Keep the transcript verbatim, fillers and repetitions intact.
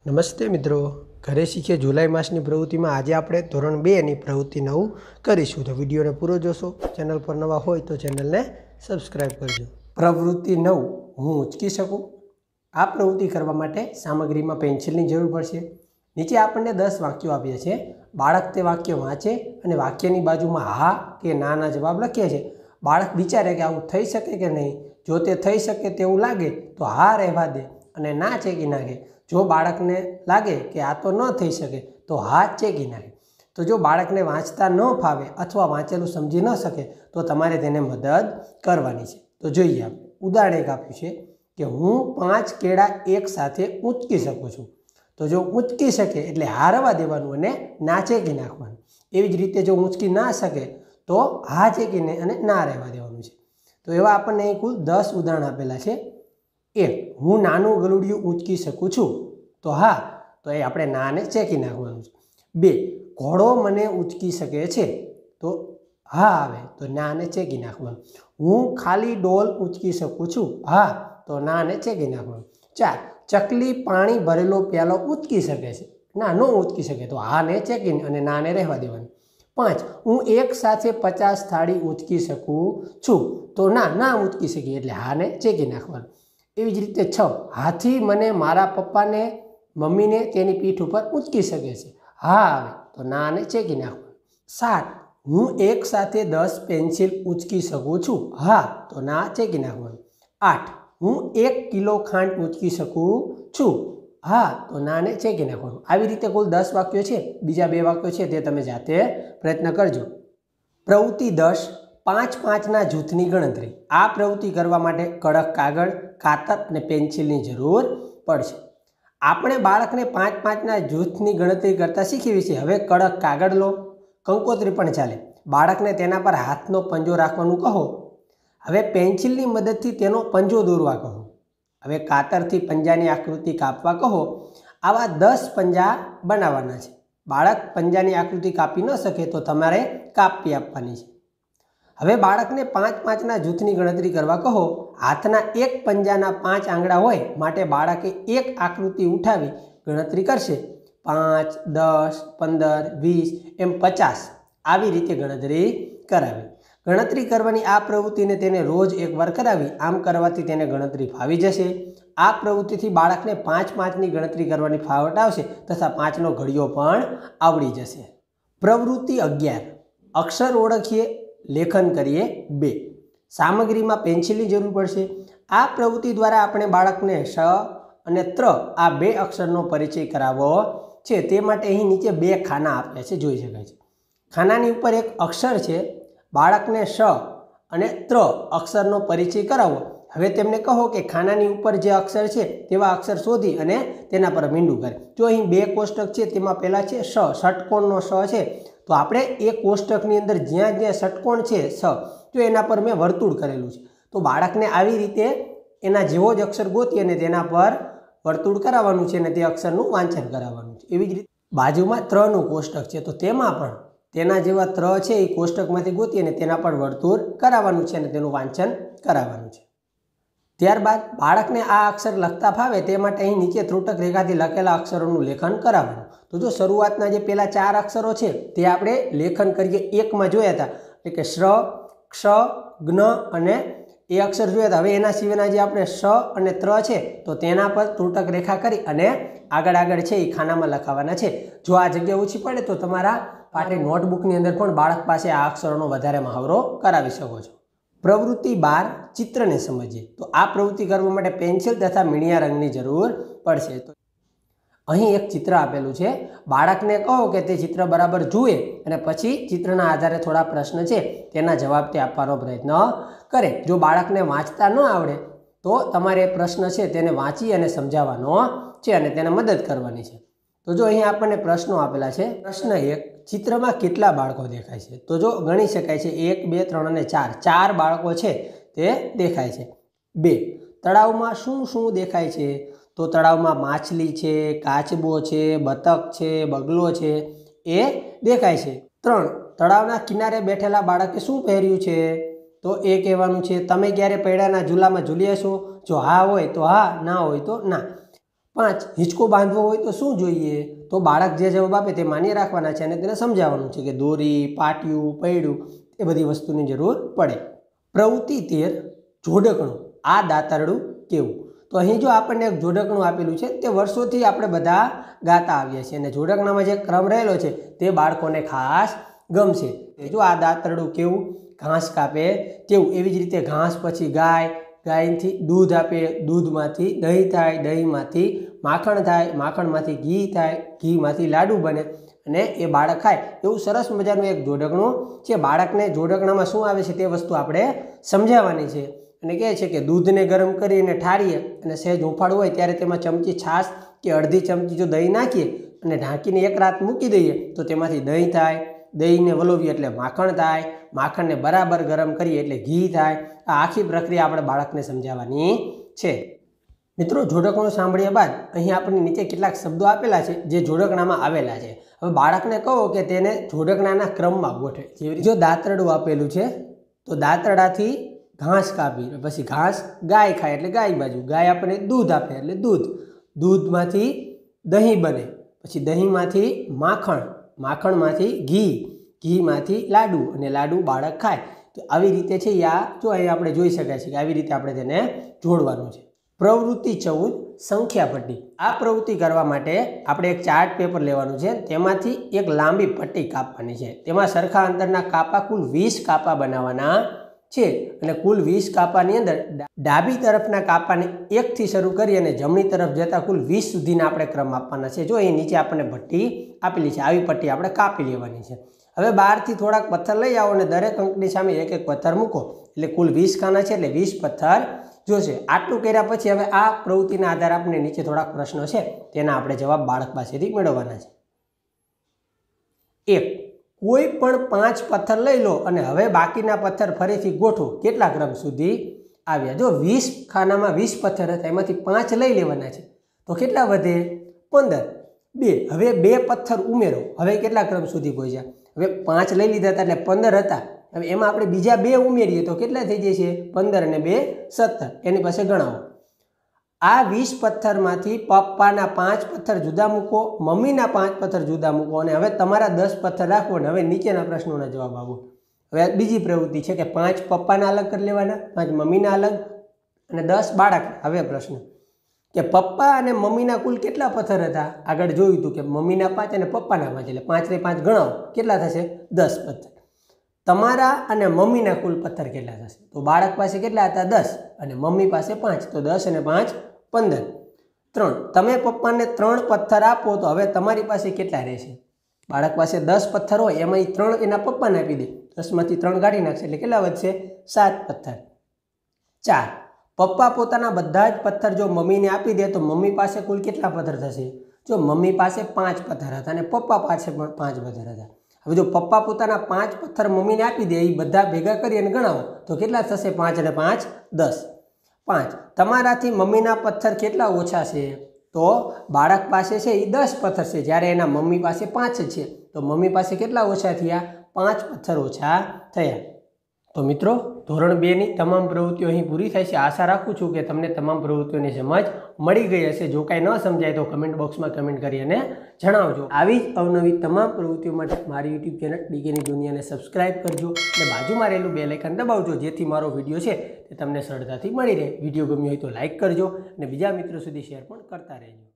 નમસ્તે મિત્રો, ઘરે શીખીએ જુલાઈ માસની પ્રવૃત્તિમાં આજે આપણે ધોરણ બેની પ્રવૃત્તિ નવ કરીશું. તો વિડીયોને પૂરો જોશો. ચેનલ પર નવા હોય તો ચેનલને સબસ્ક્રાઈબ કરજો. પ્રવૃત્તિ નવ, હું ઉંચકી શકું. આ પ્રવૃત્તિ કરવા માટે સામગ્રીમાં પેન્સિલની જરૂર પડશે. નીચે આપણને દસ વાક્યો આપ્યા છે. બાળક તે વાક્ય વાંચે અને વાક્યની બાજુમાં હા કે નાના જવાબ લખે છે. બાળક વિચારે કે આવું થઈ શકે કે નહીં. જો તે થઈ શકે તેવું લાગે તો હા રહેવા દે અને ના ચેકી નાખે. જો બાળકને લાગે કે આ તો ન થઈ શકે તો હા ચેકી નાખે. તો જો બાળકને વાંચતા ન ફાવે અથવા વાંચેલું સમજી ન શકે તો તમારે તેને મદદ કરવાની છે. તો જોઈએ, આપણે ઉદાહરણ એક આપ્યું છે કે હું પાંચ કેળા એક સાથે ઊંચકી શકું છું. તો જો ઊંચકી શકે એટલે હારવા દેવાનું અને ના ચેકી નાખવાનું. એવી જ રીતે જો ઊંચકી ના શકે તો હા ચેકીને અને ના રહેવા દેવાનું છે. તો એવા આપણને અહીં કુલ દસ ઉદાહરણ આપેલા છે. એક, હું નાનું ગલુડિયું ઊંચકી શકું છું. તો હા, તો એ આપણે નાને ચેકી નાખવાનું છે. બે, ઘોડો મને ઊંચકી શકે છે. તો હા આવે તો નાને ચેકી નાખવાનું. હું ખાલી ડોલ ઊંચકી શકું છું. હા, તો નાને ચેકી નાખવાનું. ચાર, ચકલી પાણી ભરેલો પ્યાલો ઊંચકી શકે છે. ના, ન ઊંચકી શકે તો હા ને ચેકીને અને નાને રહેવા દેવાનું. પાંચ, હું એક સાથે પચાસ થાળી ઊંચકી શકું છું. તો ના ના ઊંચકી શકીએ એટલે હા ને ચેકી નાખવાનું. એવી જ રીતે છ, હાથી મને મારા પપ્પાને મમ્મીને તેની પીઠ ઉપર ઊંચકી શકે છે. હા આવે તો ના ને ચેકી નાખવાનું. સાત, હું એક સાથે દસ પેન્સિલ ઊંચકી શકું છું. હા, તો ના ચેકી નાખવાનું. આઠ, હું એક કિલો ખાંડ ઊંચકી શકું છું. હા, તો ના ને ચેકી નાખવાનું. આવી રીતે કુલ દસ વાક્યો છે. બીજા બે વાક્યો છે તે તમે જાતે પ્રયત્ન કરજો. પ્રવૃત્તિ દસ, પાંચ પાંચના જૂથની ગણતરી. આ પ્રવૃત્તિ કરવા માટે કડક કાગળ, કાતર અને પેન્સિલની જરૂર પડશે. આપણે બાળકને પાંચ પાંચના જૂથની ગણતરી કરતા શીખવી છે. હવે કડક કાગળ લો, કંકોત્રી પણ ચાલે. બાળકને તેના પર હાથનો પંજો રાખવાનું કહો. હવે પેન્સિલની મદદથી તેનો પંજો દોરવા કહો. હવે કાતરથી પંજાની આકૃતિ કાપવા કહો. આવા દસ પંજા બનાવવાના છે. બાળક પંજાની આકૃતિ કાપી ન શકે તો તમારે કાપી આપવાની છે. હવે બાળકને પાંચ પાંચના જૂથની ગણતરી કરવા કહો. હાથના એક પંજાના પાંચ આંગળા હોય માટે બાળકે એક આકૃતિ ઉઠાવી ગણતરી કરશે. પાંચ, દસ, પંદર, વીસ એમ પચાસ આવી રીતે ગણતરી કરાવી. ગણતરી કરવાની આ પ્રવૃત્તિને તેને રોજ એકવાર કરાવી. આમ કરવાથી તેને ગણતરી ફાવી જશે. આ પ્રવૃત્તિથી બાળકને પાંચ પાંચની ગણતરી કરવાની ફાવટ આવશે તથા પાંચનો ઘડિયો પણ આવડી જશે. પ્રવૃત્તિ અગિયાર, અક્ષર ઓળખીએ, લેખન કરીએ. બે, સામગ્રીમાં પેન્સિલની જરૂર પડશે. આ પ્રવૃત્તિ દ્વારા આપણે બાળકને શ અને ત્ર આ બે અક્ષરનો પરિચય કરાવવો છે. તે માટે અહીં નીચે બે ખાના આપ્યા છે, જોઈ શકાય છે. ખાનાની ઉપર એક અક્ષર છે. બાળકને શ અને ત્ર અક્ષરનો પરિચય કરાવો. હવે તેમને કહો કે ખાનાની ઉપર જે અક્ષર છે તેવા અક્ષર શોધી અને તેના પર મીંડું કરે. જો અહીં બે કોષ્ટક છે તેમાં પહેલાં છે શ, ષટકોણનો શ છે. તો આપણે એ કોષ્ટકની અંદર જ્યાં જ્યાં ષટકોણ છે સ, જો એના પર મેં વર્તુળ કરેલું છે. તો બાળકને આવી રીતે એના જેવો જ અક્ષર ગોતી અને તેના પર વર્તુળ કરાવવાનું છે અને તે અક્ષરનું વાંચન કરાવવાનું છે. એવી જ રીતે બાજુમાં ત્રનું કોષ્ટક છે તો તેમાં પણ તેના જેવા ત્ર છે એ કોષ્ટકમાંથી ગોતી અને તેના પર વર્તુળ કરાવવાનું છે અને તેનું વાંચન કરાવવાનું છે. ત્યારબાદ બાળકને આ અક્ષર લખતા ફાવે તે માટે અહીં નીચે ત્રુટક રેખાથી લખેલા અક્ષરોનું લેખન કરાવવાનું. તો જો શરૂઆતના જે પેલા ચાર અક્ષરો છે તે આપણે લેખન કરીએ એકમાં જોયા હતા, એટલે કે શ્ર, ક્ષ, જ્ઞ અને એ અક્ષર જોયા હતા. હવે એના સિવાયના જે આપણે શ અને ત્ર છે તો તેના પર ત્રુટક રેખા કરી અને આગળ આગળ છે એ ખાનામાં લખાવાના છે. જો આ જગ્યા ઓછી પડે તો તમારા પાઠે નોટબુકની અંદર પણ બાળક પાસે આ અક્ષરોનો વધારે મહાવરો કરાવી શકો છો. પ્રવૃત્તિ બાર, ચિત્રને સમજીએ. તો આ પ્રવૃત્તિ કરવા માટે પેન્સિલ તથા મીણિયા રંગની જરૂર પડશે. તો અહીં એક ચિત્ર આપેલું છે. બાળકને કહો કે તે ચિત્ર બરાબર જુએ અને પછી ચિત્રના આધારે થોડા પ્રશ્ન છે તેના જવાબ તે આપવાનો પ્રયત્ન કરે. જો બાળકને વાંચતા ન આવડે તો તમારે પ્રશ્ન છે તેને વાંચી અને સમજાવવાનો છે અને તેને મદદ કરવાની છે. તો જો અહીં આપણને પ્રશ્નો આપેલા છે. પ્રશ્ન એક, ચિત્રમાં કેટલા બાળકો દેખાય છે? તો જો ગણી શકાય છે એક, બે, ત્રણ અને ચાર. ચાર બાળકો છે તે દેખાય છે. બે, તળાવમાં શું શું દેખાય છે? તો તળાવમાં માછલી છે, કાચબો છે, બતક છે, બગલો છે એ દેખાય છે. ત્રણ, તળાવના કિનારે બેઠેલા બાળકે શું પહેર્યું છે? તો એ કહેવાનું છે તમે ક્યારે પૈડાના ઝૂલામાં ઝૂલ્યા છો? જો હા હોય તો હા, ના હોય તો ના. પાંચ હિંચકો બાંધવો હોય તો શું જોઈએ? તો બાળક જે જવાબ આપે તે માન્ય રાખવાના છે અને તેને સમજાવવાનું છે કે દોરી, પાટિયું, પૈડું એ બધી વસ્તુની જરૂર પડે. પ્રવૃત્તિ તેર જોડકણું. આ દાતરડું કેવું? તો અહીં જો આપણને એક જોડકણું આપેલું છે તે વર્ષોથી આપણે બધા ગાતા આવ્યા છીએ અને જોડકણામાં જે ક્રમ રહેલો છે તે બાળકોને ખાસ ગમશે. જો આ દાતરડું કેવું? ઘાસ કાપે તેવું. એવી જ રીતે ઘાસ પછી ગાય, ગાયથી દૂધ આપે, દૂધમાંથી દહીં થાય, દહીંમાંથી માખણ થાય, માખણમાંથી ઘી થાય, ઘીમાંથી લાડુ બને અને એ બાળક ખાય. એવું સરસ મજાનું એક જોડકણું છે. બાળકને જોડકણામાં શું આવે છે તે વસ્તુ આપણે સમજાવવાની છે અને કહે છે કે દૂધને ગરમ કરીને ઠારીએ અને સહેજ હુંફાળું હોય ત્યારે તેમાં ચમચી છાશ કે અડધી ચમચી જો દહીં નાખીએ અને ઢાંકીને એક રાત મૂકી દઈએ તો તેમાંથી દહીં થાય, દહીંને વલોવીએ એટલે માખણ થાય, માખણને બરાબર ગરમ કરીએ એટલે ઘી થાય. આ આખી પ્રક્રિયા આપણે બાળકને સમજાવવાની છે. મિત્રો, જોડકણું સાંભળ્યા બાદ અહીં આપણને નીચે કેટલાક શબ્દો આપેલા છે જે જોડકણામાં આવેલા છે. હવે બાળકને કહો કે તેને જોડકણાના ક્રમમાં ગોઠવે. જેવી રીતે જો દાંતરડું આપેલું છે તો દાંતરડાથી ઘાસ કાપી, પછી ઘાસ ગાય ખાય એટલે ગાય બાજુ, ગાય આપણને દૂધ આપે એટલે દૂધ, દૂધમાંથી દહીં બને, પછી દહીંમાંથી માખણ, માખણમાંથી ઘી, ઘીમાંથી લાડુ અને લાડુ બાળક ખાય. તો આવી રીતે છે આ જો અહીં આપણે જોઈ શકાય છે કે આવી રીતે આપણે તેને જોડવાનું છે. પ્રવૃત્તિ ચૌદ સંખ્યા પટ્ટી. આ પ્રવૃત્તિ કરવા માટે આપણે એક ચાર્ટ પેપર લેવાનું છે. તેમાંથી એક લાંબી પટ્ટી કાપવાની છે. તેમાં સરખા અંતરના કાપા કુલ વીસ કાપા બનાવવાના છે અને કુલ વીસ કાપાની અંદર ડાબી તરફના કાપાને એકથી શરૂ કરી અને જમણી તરફ જતા કુલ વીસ સુધીના આપણે ક્રમ આપવાના છે. જો અહીં નીચે આપણને પટ્ટી આપેલી છે, આવી પટ્ટી આપણે કાપી લેવાની છે. હવે બહારથી થોડાક પથ્થર લઈ આવો અને દરેક અંકની સામે એક એક પથ્થર મૂકો એટલે કુલ વીસ ખાના છે એટલે વીસ પથ્થર જોશે. આટલું કર્યા પછી હવે આ પ્રવૃત્તિના આધારે આપણે નીચે થોડાક પ્રશ્નો છે તેના આપણે જવાબ બાળક પાસેથી મેળવવાના છે. એક, કોઈ પણ પાંચ પથ્થર લઈ લો અને હવે બાકીના પથ્થર ફરીથી ગોઠવો. કેટલા ક્રમ સુધી આવ્યા? જો વીસ ખાનામાં વીસ પથ્થર હતા એમાંથી પાંચ લઈ લેવાના છે તો કેટલા વધે? પંદર. બે, હવે બે પથ્થર ઉમેરો. હવે કેટલા ક્રમ સુધી પહોંચ્યા? હવે પાંચ લઈ લીધા હતા એટલે પંદર હતા. હવે એમાં આપણે બીજા બે ઉમેરીએ તો કેટલા થઈ જાય છે? પંદર અને બે સત્તર. એની પાસે ગણાવો. આ વીસ પથ્થરમાંથી પપ્પાના પાંચ પથ્થર જુદા મૂકો, મમ્મીના પાંચ પથ્થર જુદા મૂકો અને હવે તમારા દસ પથ્થર રાખો અને હવે નીચેના પ્રશ્નોના જવાબ આપો. હવે બીજી પ્રવૃત્તિ છે કે પાંચ પપ્પાના અલગ કરી લેવાના, પાંચ મમ્મીના અલગ અને દસ બાળક. હવે પ્રશ્ન કે પપ્પા અને મમ્મીના કુલ કેટલા પથ્થર હતા? આગળ જોયું હતું કે મમ્મીના પાંચ અને પપ્પાના પાંચ એટલે પાંચ ને પાંચ ગણાવો. કેટલા થશે? દસ પથ્થર. તમારા અને મમ્મીના કુલ પથ્થર કેટલા થશે? તો બાળક પાસે કેટલા હતા? દસ અને મમ્મી પાસે પાંચ. તો દસ અને પાંચ પંદર. ત્રણ, તમે પપ્પાને ત્રણ પથ્થર આપો તો હવે તમારી પાસે કેટલા રહેશે? બાળક પાસે દસ પથ્થર હોય એમાં ત્રણ એના પપ્પાને આપી દે, દસમાંથી ત્રણ કાઢી નાખશે એટલે કેટલા વધશે? સાત પથ્થર. ચાર, પપ્પા પોતાના બધા જ પથ્થર જો મમ્મીને આપી દે તો મમ્મી પાસે કુલ કેટલા પથ્થર થશે? જો મમ્મી પાસે પાંચ પથ્થર હતા અને પપ્પા પાસે પણ પાંચ પથ્થર હતા. હવે જો પપ્પા પોતાના પાંચ પથ્થર મમ્મીને આપી દે એ બધા ભેગા કરી અને ગણાવો તો કેટલા થશે? પાંચ અને પાંચ દસ. પાંચ, તમારાથી મમ્મીના પથ્થર કેટલા ઓછા છે? તો બાળક પાસે છે એ દસ પથ્થર છે જ્યારે એના મમ્મી પાસે પાંચ છે. તો મમ્મી પાસે કેટલા ઓછા થયા? પાંચ પથ્થર ઓછા થયા. તો મિત્રો, ધોરણ બે ની તમામ પ્રવૃત્તિઓ અહીં પૂરી થાય છે. આશા રાખું છું કે તમને તમામ પ્રવૃત્તિઓની સમજ મળી ગઈ હશે. જો કાંઈ ન સમજાય તો કમેન્ટ બોક્સમાં કમેન્ટ કરી અને જણાવજો. આવી જ અવનવી તમામ પ્રવૃત્તિઓ માટે મારી યુટ્યુબ ચેનલ ડીકેની દુનિયાને સબસ્ક્રાઇબ કરજો અને બાજુમાં રહેલું બેલ આઇકન દબાવજો જેથી મારો વિડીયો છે તે તમને સરળતાથી મળી રહે. વિડીયો ગમ્યો હોય તો લાઇક કરજો અને બીજા મિત્રો સુધી શેર પણ કરતા રહેજો.